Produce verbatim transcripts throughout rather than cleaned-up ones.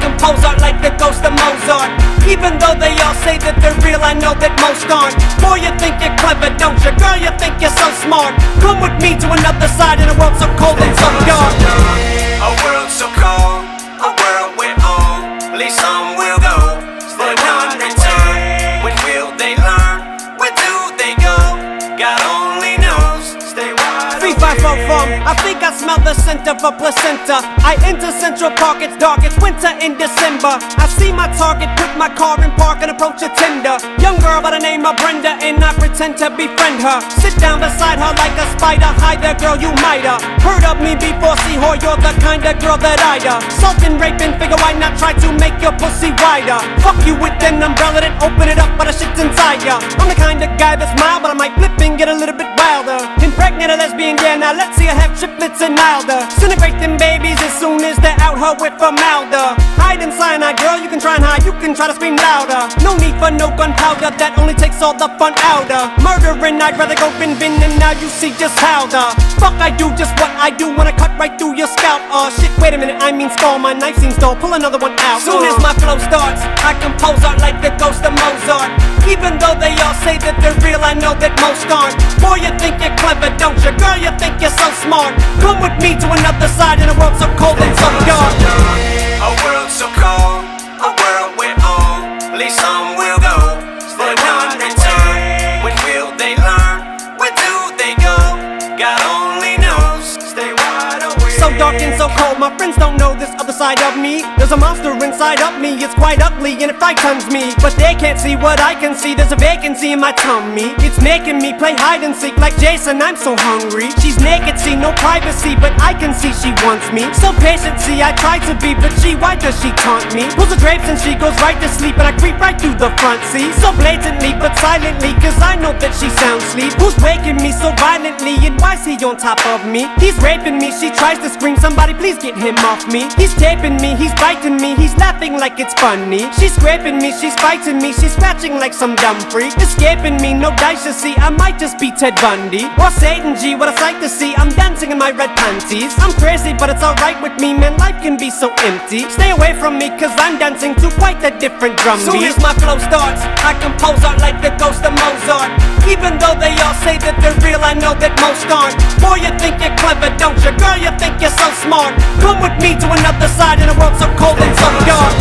compose art like the ghost of Mozart. Even though they all say that they're real, I know that most aren't. Boy, you think you're clever, don't you? Girl, you think you're so smart. Come with me to another side in a world so cold and so dark. A world so cold, a world we're on. At least some will go, but none return. When will they learn? Where do they go? God only knows. Stay wide Three, five, four, four. I think I smell the scent of a placenta. I enter Central Park, it's dark, it's winter in December. I see my target, put my car in park and approach a tender. Young girl by the name of Brenda, and I pretend to befriend her. Sit down beside her like a spider. Hi there, girl, you might have heard of me before. See her, you're the kind of girl that I'd uh Sultan, raping, figure why not try to make your pussy wider. Fuck you with an umbrella, then open it up, but the shit's inside ya. I'm the kind of guy that's mild, but I might flip and get a little bit wilder. Impregnate a lesbian, yeah, now let's see her have triplets and milder. Disintegrate them babies as soon as they're out her with formaldehyde. Hide in cyanide, girl, you can try and hide, you can try to scream louder. No need for no gunpowder, that only takes all the fun out of murdering. I'd rather go bin bin, and now you see just how the fuck I do just what I do when I cut right through your scalp. Oh shit, wait a minute, I mean skull, my knife seems dull, pull another one out. Soon as my flow starts, I compose art like the ghost of Mozart. Even though they all say that they're real, I know that most aren't. Boy, you think you're clever, don't you? Girl, you think you're so smart. Come with me to another side in a world so cold and so dark. A world so cold, a world we're on. At least some will go, but none return. When will they learn? Where do they go? God only knows. Stay wide awake. So dark and so cold, my friends don't know this other side of me. There's a monster inside of me, it's quite ugly and it frightens me. But they can't see what I can see, there's a vacancy in my tummy. It's making me play hide and seek like Jason, I'm so hungry. She's naked, see no privacy, but I can see she wants me. So patient, see I try to be, but she, why does she taunt me? Pulls the drapes and she goes right to sleep, and I creep right through the front seat. So blatantly, but silently, cause I know that she sound asleep. Who's waking me so violently, and why's he on top of me? He's raping me, she tries to scream, somebody please get him off me. He's taping me, he's biting me, he's laughing like it's funny. She's scraping me, she's fighting me, she's scratching like some dumb freak. Escaping me, no dice to see, I might just be Ted Bundy or Satan G, what a sight to see. I'm dancing in my red panties. I'm crazy, but it's alright with me, man, life can be so empty. Stay away from me, cause I'm dancing to quite a different drum beat. Soon as my flow starts, I compose art like the ghost of Mozart. Even though they all say that they're real, I know that most aren't. Boy, you think you're clever, don't you? Girl, you think you're so smart. Come with me to another side in a world so cold and so dark.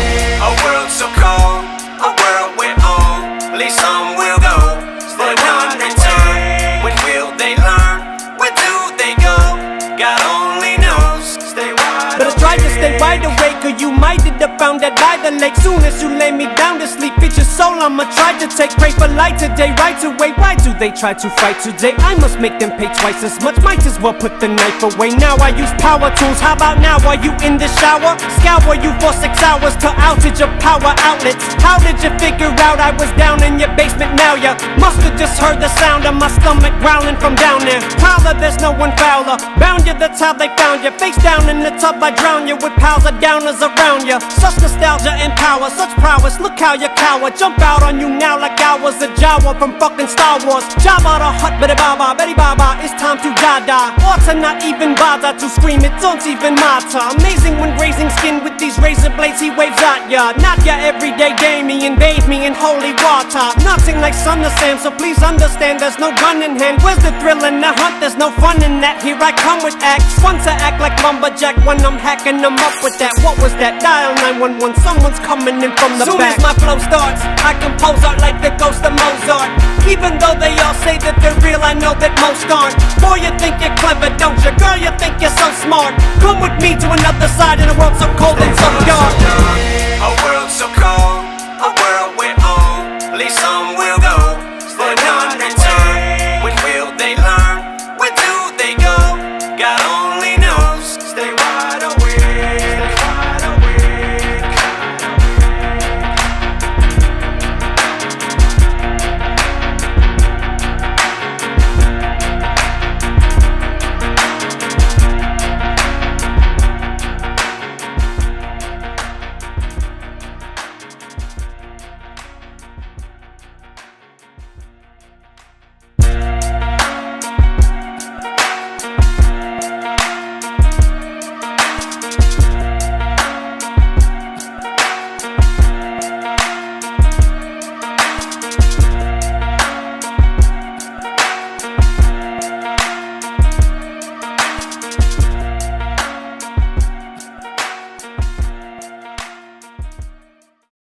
A world so cold, a world we're on. At least some will go, but none return. When will they learn? Where do they go? God only knows. Stay wide But I tried to stay wide awake, or you might end up found dead by the lake. Soon as you lay me down to sleep, it's your soul I'ma try to take. Pray for light today, right away. Why do they try to fight today? I must make them pay twice as much, might as well put the knife away. Now I use power tools, how about now? Are you in the shower? Scour you for six hours to outage your power outlets. How did you figure out I was down in your basement? Now you must have just heard the sound of my stomach growling from down there. Tyler, there's no one fouler. Bound you, that's how they found you. Face down in the tub, I drown you with piles of downers around you. Such nostalgia and power, such prowess, look how you cower. Jump out on you now like I was a Jawa from fucking Star Wars. Jabba the Hutt, Betty Baba, Betty Baba, it's time to die-die. Or to not even bother to scream, it don't even matter. Amazing when grazing skin with these razor blades he waves at ya. Not your everyday gamey and bathe me in holy water. Nothing like Son of Sam, so please understand there's no gun in hand. Where's the thrill in the hunt? There's no fun in that. Here I come with acts, one to act like lumberjack when I'm hacking them up with that. What was that? Dial nine one one, someone's coming in from the Soon back. Soon as my flow starts, I compose art like the ghost of Mozart. Even though they all say that they're real, I know that most aren't. Boy, you think you're clever, don't you? Girl, you think you're so smart. Come with me to another side in a world so cold and so dark. A world so cold, a world we're on. At least some will